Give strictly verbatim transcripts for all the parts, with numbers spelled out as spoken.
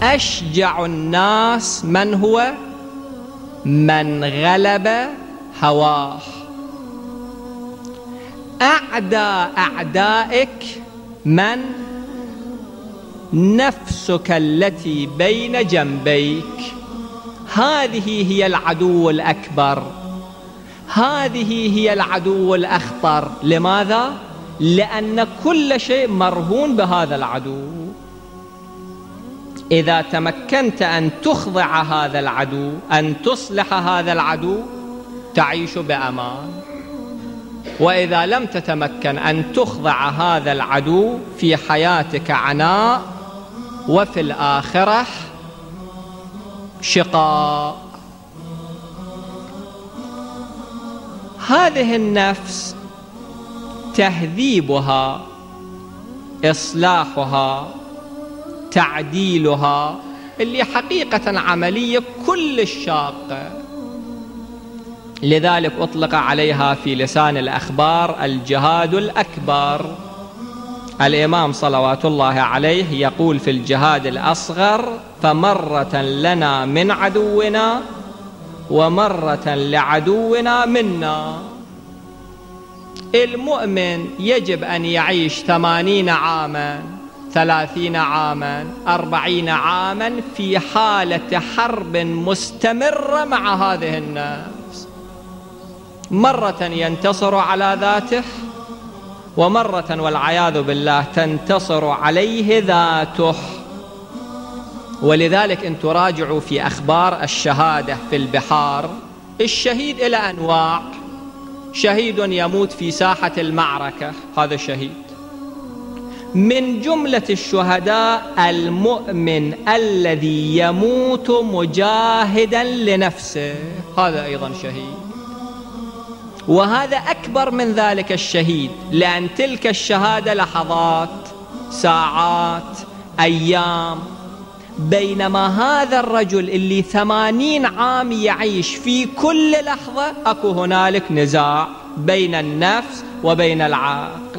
أشجع الناس من هو؟ من غلب هواه. أعدى أعدائك من؟ نفسك التي بين جنبيك. هذه هي العدو الأكبر، هذه هي العدو الأخطر. لماذا؟ لأن كل شيء مرهون بهذا العدو. إذا تمكنت أن تخضع هذا العدو، أن تصلح هذا العدو، تعيش بأمان. وإذا لم تتمكن أن تخضع هذا العدو، في حياتك عناء وفي الآخرة شقاء. هذه النفس تهذيبها، إصلاحها، تعديلها، اللي حقيقة عملية كل الشاقة. لذلك أطلق عليها في لسان الأخبار الجهاد الأكبر. الإمام صلوات الله عليه يقول في الجهاد الأصغر: فمرة لنا من عدونا ومرة لعدونا منا. المؤمن يجب أن يعيش ثمانين عاما، ثلاثين عاما، أربعين عاما في حالة حرب مستمرة مع هذه النفس. مرة ينتصر على ذاته، ومرة والعياذ بالله تنتصر عليه ذاته. ولذلك أن تراجعوا في أخبار الشهادة في البحار، الشهيد إلى أنواع. شهيد يموت في ساحة المعركة، هذا شهيد. من جملة الشهداء المؤمن الذي يموت مجاهدا لنفسه، هذا أيضا شهيد. وهذا أكبر من ذلك الشهيد، لأن تلك الشهادة لحظات، ساعات، أيام. بينما هذا الرجل اللي ثمانين عام يعيش، في كل لحظة أكو هنالك نزاع بين النفس وبين العقل.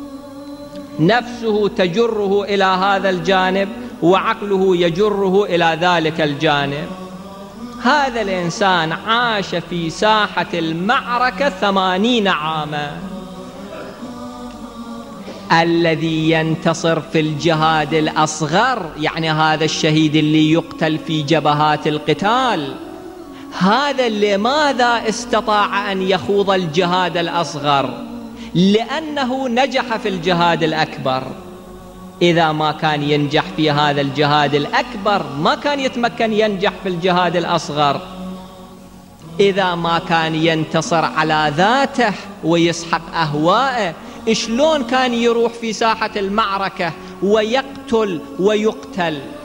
نفسه تجره إلى هذا الجانب، وعقله يجره إلى ذلك الجانب. هذا الإنسان عاش في ساحة المعركة ثمانين عاما. الذي ينتصر في الجهاد الأصغر، يعني هذا الشهيد اللي يقتل في جبهات القتال، هذا لماذا استطاع أن يخوض الجهاد الأصغر؟ لأنه نجح في الجهاد الأكبر. إذا ما كان ينجح في هذا الجهاد الأكبر، ما كان يتمكن ينجح في الجهاد الأصغر. إذا ما كان ينتصر على ذاته ويسحق أهواءه، شلون كان يروح في ساحة المعركة ويقتل ويقتل؟